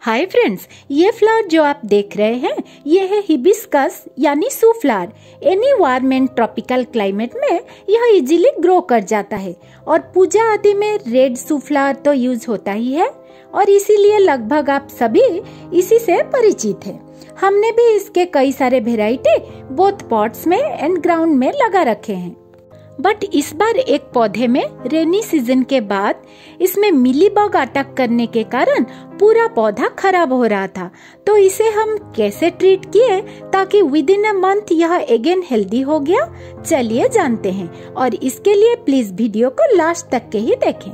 Hi friends, ये flower जो आप देख रहे हैं ये है हिबिस्कस यानी shoe flower. Any warm and tropical climate में यह इजीली ग्रो कर जाता है और पूजा आदि में रेड सू फ्लावर तो यूज होता ही है और इसीलिए लगभग आप सभी इसी से परिचित हैं। हमने भी इसके कई सारे वेराइटी बोथ पॉट्स में एंड ग्राउंड में लगा रखे हैं। बट इस बार एक पौधे में रेनी सीजन के बाद इसमें मिलीबग अटैक करने के कारण पूरा पौधा खराब हो रहा था। तो इसे हम कैसे ट्रीट किए ताकि विद इन अ मंथ यह अगेन हेल्दी हो गया, चलिए जानते हैं। और इसके लिए प्लीज वीडियो को लास्ट तक के ही देखें।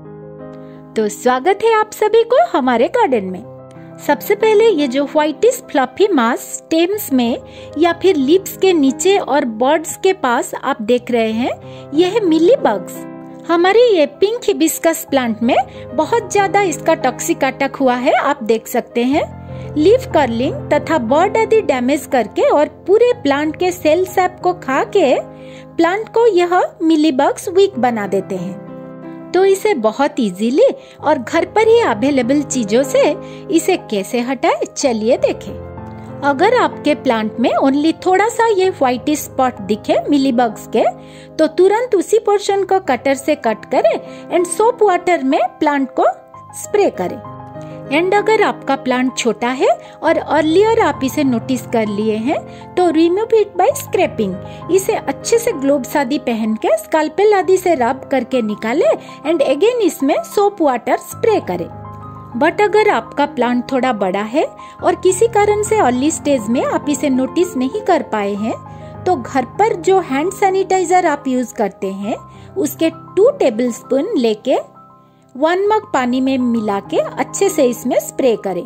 तो स्वागत है आप सभी को हमारे गार्डन में। सबसे पहले ये जो व्हाइटिश फ्लफी मास स्टेम्स में या फिर लीव्स के नीचे और बर्ड्स के पास आप देख रहे हैं, ये है मिलीबग्स। हमारे ये पिंक हिबिस्कस प्लांट में बहुत ज्यादा इसका टॉक्सिक अटैक हुआ है, आप देख सकते हैं। लीफ कर्लिंग तथा बर्ड आदि डैमेज करके और पूरे प्लांट के सेल सैप को खा के प्लांट को यह मिलीबग्स वीक बना देते हैं। तो इसे बहुत इजीली और घर पर ही अवेलेबल चीजों से इसे कैसे हटाए, चलिए देखें। अगर आपके प्लांट में ओनली थोड़ा सा ये व्हाइटिश स्पॉट दिखे मिलीबग्स के, तो तुरंत उसी पोर्शन को कटर से कट करें एंड सोप वाटर में प्लांट को स्प्रे करें। एंड अगर आपका प्लांट छोटा है और अर्लियर आप इसे नोटिस कर लिए हैं, तो रिमूव इट बाय स्क्रैपिंग। इसे अच्छे से ग्लोव्स आदि पहन के स्कैल्पेल आदि से रब करके निकाले एंड अगेन इसमें सोप वाटर स्प्रे करें। बट अगर आपका प्लांट थोड़ा बड़ा है और किसी कारण से अर्ली स्टेज में आप इसे नोटिस नहीं कर पाए हैं, तो घर पर जो हैंड सैनिटाइजर आप यूज करते हैं उसके 2 टेबलस्पून लेके 1 मग पानी में मिला के अच्छे से इसमें स्प्रे करें।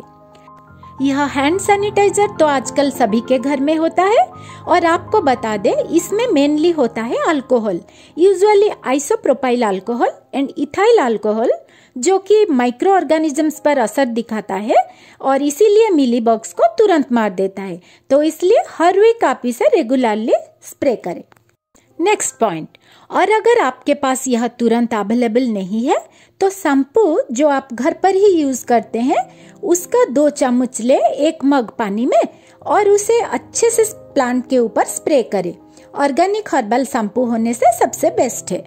यह हैंड सैनिटाइजर तो आजकल सभी के घर में होता है और आपको बता दे इसमें मेनली होता है alcohol, usually isopropyl alcohol and ethyl alcohol, जो कि माइक्रो ऑर्गेनिजम्स पर असर दिखाता है और इसीलिए मिलीबग्स को तुरंत मार देता है। तो इसलिए हर वीक आप इसे रेगुलरली स्प्रे करें। नेक्स्ट पॉइंट, और अगर आपके पास यह तुरंत अवेलेबल नहीं है तो शैम्पू जो आप घर पर ही यूज करते हैं उसका 2 चम्मच ले 1 मग पानी में और उसे अच्छे से प्लांट के ऊपर स्प्रे करें। ऑर्गेनिक हर्बल शैम्पू होने से सबसे बेस्ट है।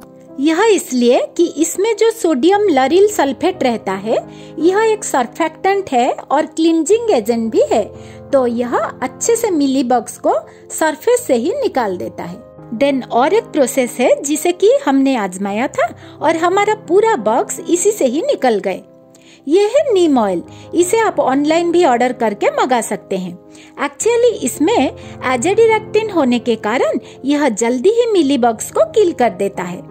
यह इसलिए कि इसमें जो सोडियम लॉरिल सल्फेट रहता है यह एक सर्फेक्टेंट है और क्लींजिंग एजेंट भी है, तो यह अच्छे से मिलीबग्स को सरफेस से ही निकाल देता है। देन और एक प्रोसेस है जिसे कि हमने आजमाया था और हमारा पूरा बग्स इसी से ही निकल गए। ये है नीम ऑयल। इसे आप ऑनलाइन भी ऑर्डर करके मंगा सकते हैं। एक्चुअली इसमें एजाडिरेक्टिन होने के कारण यह जल्दी ही मिलीबग्स को किल कर देता है।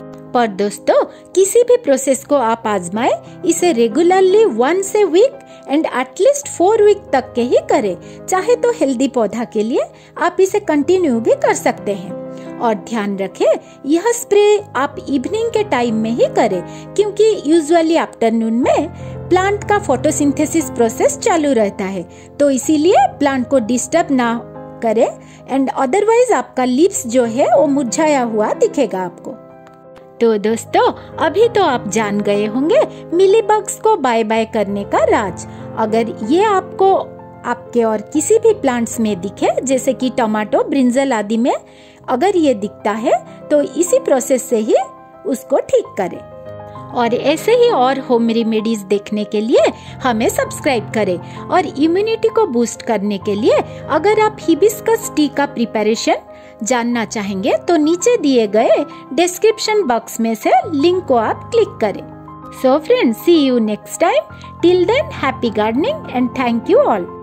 पर दोस्तों, किसी भी प्रोसेस को आप आजमाए, इसे regularly 1 week and at least 4 week तक के ही करें। चाहे तो हेल्दी पौधा के लिए आप इसे कंटिन्यू भी कर सकते हैं। और ध्यान रखें, यह स्प्रे आप इवनिंग के टाइम में ही करें, क्योंकि यूजुअली आफ्टरनून में प्लांट का फोटोसिंथेसिस प्रोसेस चालू रहता है, तो इसीलिए प्लांट को डिस्टर्ब ना करे एंड अदरवाइज आपका लीव्स जो है वो मुरझाया हुआ दिखेगा आपको। तो दोस्तों, अभी तो आप जान गए होंगे मिलीबग्स को बाय बाय करने का राज। अगर ये आपको आपके और किसी भी प्लांट्स में दिखे, जैसे कि टमाटो, ब्रिंजल आदि में अगर ये दिखता है, तो इसी प्रोसेस से ही उसको ठीक करें। और ऐसे ही और होम रेमेडीज देखने के लिए हमें सब्सक्राइब करें। और इम्यूनिटी को बूस्ट करने के लिए अगर आप हिबिस्कस टी का प्रिपरेशन जानना चाहेंगे तो नीचे दिए गए डिस्क्रिप्शन बॉक्स में से लिंक को आप क्लिक करें। So friends, see you next time. Till then, happy gardening and thank you all.